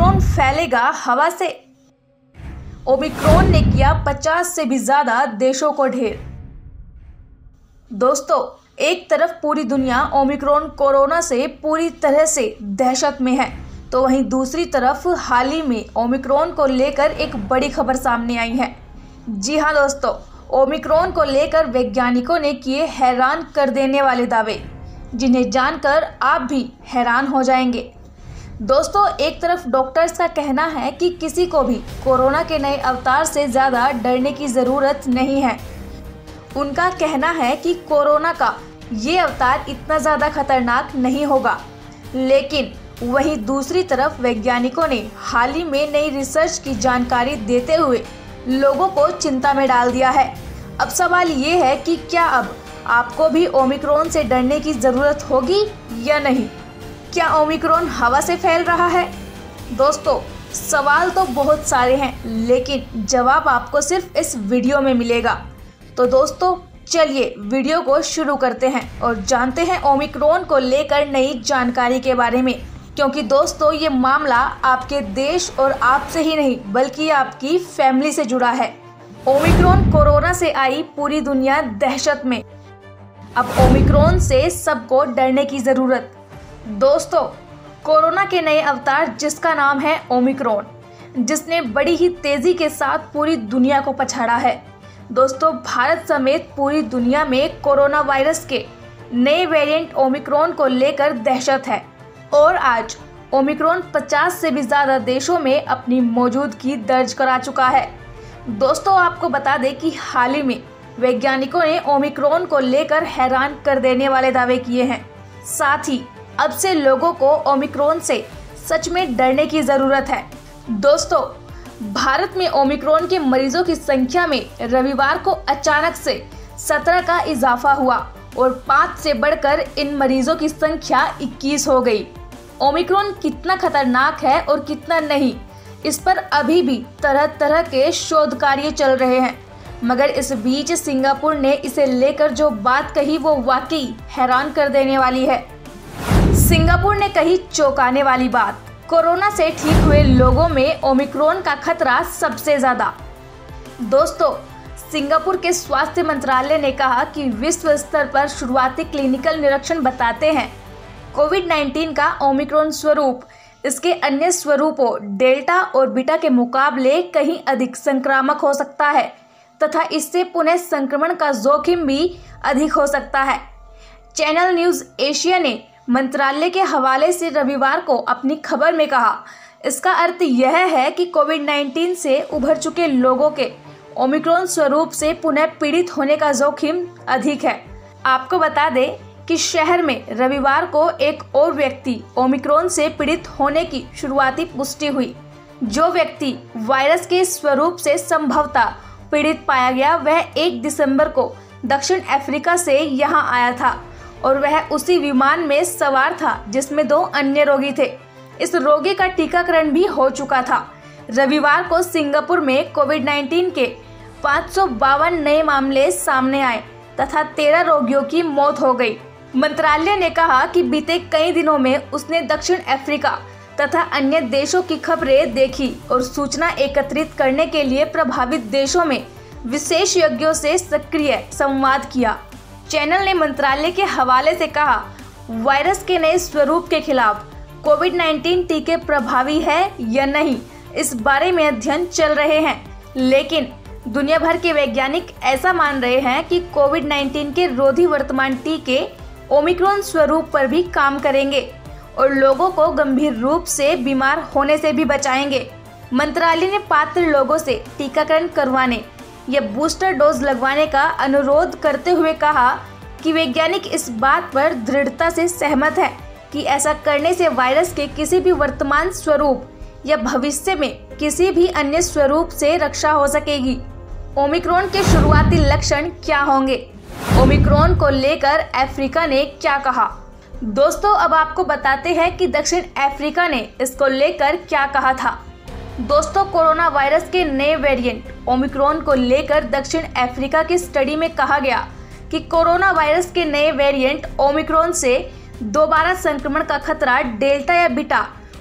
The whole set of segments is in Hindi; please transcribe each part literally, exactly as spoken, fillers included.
ओमिक्रॉन फैलेगा हवा से। ओमिक्रॉन ने किया पचास से भी ज्यादा देशों को ढेर। दोस्तों, एक तरफ पूरी दुनिया ओमिक्रॉन कोरोना से पूरी तरह से दहशत में है, तो वहीं दूसरी तरफ हाल ही में ओमिक्रॉन को लेकर एक बड़ी खबर सामने आई है। जी हां दोस्तों, ओमिक्रॉन को लेकर वैज्ञानिकों ने किए हैरान कर देने वाले दावे, जिन्हें जानकर आप भी हैरान हो जाएंगे। दोस्तों, एक तरफ डॉक्टर्स का कहना है कि किसी को भी कोरोना के नए अवतार से ज़्यादा डरने की ज़रूरत नहीं है। उनका कहना है कि कोरोना का ये अवतार इतना ज़्यादा खतरनाक नहीं होगा। लेकिन वहीं दूसरी तरफ वैज्ञानिकों ने हाल ही में नई रिसर्च की जानकारी देते हुए लोगों को चिंता में डाल दिया है। अब सवाल ये है कि क्या अब आपको भी ओमिक्रॉन से डरने की ज़रूरत होगी या नहीं? क्या ओमिक्रॉन हवा से फैल रहा है? दोस्तों, सवाल तो बहुत सारे हैं, लेकिन जवाब आपको सिर्फ इस वीडियो में मिलेगा। तो दोस्तों, चलिए वीडियो को शुरू करते हैं और जानते हैं ओमिक्रॉन को लेकर नई जानकारी के बारे में, क्योंकि दोस्तों ये मामला आपके देश और आपसे ही नहीं बल्कि आपकी फैमिली से जुड़ा है। ओमिक्रॉन कोरोना से आई पूरी दुनिया दहशत में। अब ओमिक्रॉन से सबको डरने की ज़रूरत। दोस्तों, कोरोना के नए अवतार जिसका नाम है ओमिक्रॉन, जिसने बड़ी ही तेज़ी के साथ पूरी दुनिया को पछाड़ा है। दोस्तों, भारत समेत पूरी दुनिया में कोरोना वायरस के नए वेरिएंट ओमिक्रॉन को लेकर दहशत है और आज ओमिक्रॉन पचास से भी ज़्यादा देशों में अपनी मौजूदगी दर्ज करा चुका है। दोस्तों, आपको बता दें कि हाल ही में वैज्ञानिकों ने ओमिक्रॉन को लेकर हैरान कर देने वाले दावे किए हैं। साथ ही अब से लोगों को ओमिक्रॉन से सच में डरने की ज़रूरत है। दोस्तों, भारत में ओमिक्रॉन के मरीजों की संख्या में रविवार को अचानक से सत्रह का इजाफा हुआ और पाँच से बढ़कर इन मरीजों की संख्या इक्कीस हो गई। ओमिक्रॉन कितना खतरनाक है और कितना नहीं, इस पर अभी भी तरह तरह के शोध कार्य चल रहे हैं, मगर इस बीच सिंगापुर ने इसे लेकर जो बात कही वो वाकई हैरान कर देने वाली है। सिंगापुर ने कही चौंकाने वाली बात, कोरोना से ठीक हुए लोगों में ओमिक्रॉन का खतरा सबसे ज्यादा। दोस्तों, सिंगापुर के स्वास्थ्य मंत्रालय ने कहा कि विश्व स्तर पर शुरुआती क्लिनिकल निरीक्षण बताते हैं कोविड उन्नीस का ओमिक्रॉन स्वरूप इसके अन्य स्वरूपों डेल्टा और बीटा के मुकाबले कहीं अधिक संक्रामक हो सकता है तथा इससे पुनः संक्रमण का जोखिम भी अधिक हो सकता है। चैनल न्यूज़ एशिया ने मंत्रालय के हवाले से रविवार को अपनी खबर में कहा, इसका अर्थ यह है कि कोविड उन्नीस से उभर चुके लोगों के ओमिक्रॉन स्वरूप से पुनः पीड़ित होने का जोखिम अधिक है। आपको बता दें कि शहर में रविवार को एक और व्यक्ति ओमिक्रॉन से पीड़ित होने की शुरुआती पुष्टि हुई। जो व्यक्ति वायरस के स्वरूप से संभवतः पीड़ित पाया गया, वह एक दिसंबर को दक्षिण अफ्रीका से यहां आया था और वह उसी विमान में सवार था जिसमें दो अन्य रोगी थे। इस रोगी का टीकाकरण भी हो चुका था। रविवार को सिंगापुर में कोविड उन्नीस के पाँच सौ बावन नए मामले सामने आए तथा तेरह रोगियों की मौत हो गई। मंत्रालय ने कहा कि बीते कई दिनों में उसने दक्षिण अफ्रीका तथा अन्य देशों की खबरें देखी और सूचना एकत्रित करने के लिए प्रभावित देशों में विशेषज्ञों से सक्रिय संवाद किया। चैनल ने मंत्रालय के हवाले से कहा, वायरस के नए स्वरूप के खिलाफ कोविड उन्नीस टीके प्रभावी है या नहीं, इस बारे में अध्ययन चल रहे हैं। लेकिन दुनिया भर के वैज्ञानिक ऐसा मान रहे हैं कि कोविड उन्नीस के रोधी वर्तमान टीके ओमिक्रॉन स्वरूप पर भी काम करेंगे और लोगों को गंभीर रूप से बीमार होने से भी बचाएंगे। मंत्रालय ने पात्र लोगों से टीकाकरण करवाने या बूस्टर डोज लगवाने का अनुरोध करते हुए कहा कि वैज्ञानिक इस बात पर दृढ़ता से सहमत है कि ऐसा करने से वायरस के किसी भी वर्तमान स्वरूप या भविष्य में किसी भी अन्य स्वरूप से रक्षा हो सकेगी। ओमिक्रॉन के शुरुआती लक्षण क्या होंगे? ओमिक्रॉन को लेकर अफ्रीका ने क्या कहा? दोस्तों, अब आपको बताते हैं कि दक्षिण अफ्रीका ने इसको लेकर क्या कहा था। दोस्तों, कोरोना वायरस के नए वेरिएंट ओमिक्रॉन को लेकर दक्षिण अफ्रीका की स्टडी में कहा गया कि कोरोना वायरस के नए वेरिएंट ओमिक्रॉन से दोबारा संक्रमण का खतरा डेल्टा या बीटा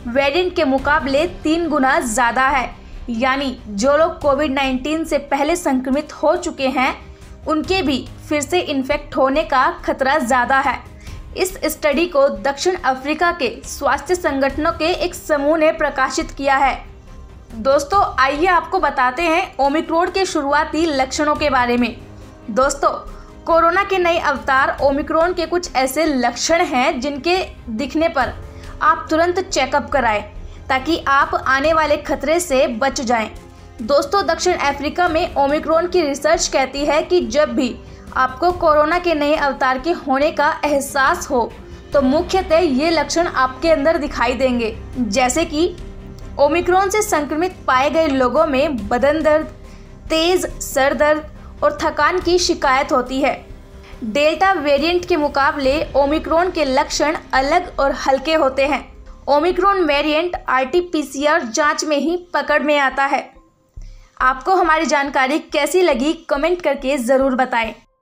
वेरिएंट के मुकाबले तीन गुना ज़्यादा है। यानी जो लोग कोविड नाइन्टीन से पहले संक्रमित हो चुके हैं उनके भी फिर से इन्फेक्ट होने का खतरा ज़्यादा है। इस स्टडी को दक्षिण अफ्रीका के स्वास्थ्य संगठनों के एक समूह ने प्रकाशित किया है। दोस्तों आइए आपको बताते हैं ओमिक्रॉन के शुरुआती लक्षणों के बारे में। दोस्तों कोरोना के नए अवतार ओमिक्रॉन के कुछ ऐसे लक्षण हैं जिनके दिखने पर आप तुरंत चेकअप कराएं ताकि आप आने वाले खतरे से बच जाएं। दोस्तों दक्षिण अफ्रीका में ओमिक्रॉन की रिसर्च कहती है कि जब भी आपको कोरोना के नए अवतार के होने का एहसास हो तो मुख्यतः ये लक्षण आपके अंदर दिखाई देंगे, जैसे कि ओमिक्रॉन से संक्रमित पाए गए लोगों में बदन दर्द, तेज सर दर्द और थकान की शिकायत होती है। डेल्टा वेरिएंट के मुकाबले ओमिक्रॉन के लक्षण अलग और हल्के होते हैं। Omicron variant R T P C R जांच में ही पकड़ में आता है। आपको हमारी जानकारी कैसी लगी कमेंट करके ज़रूर बताएं।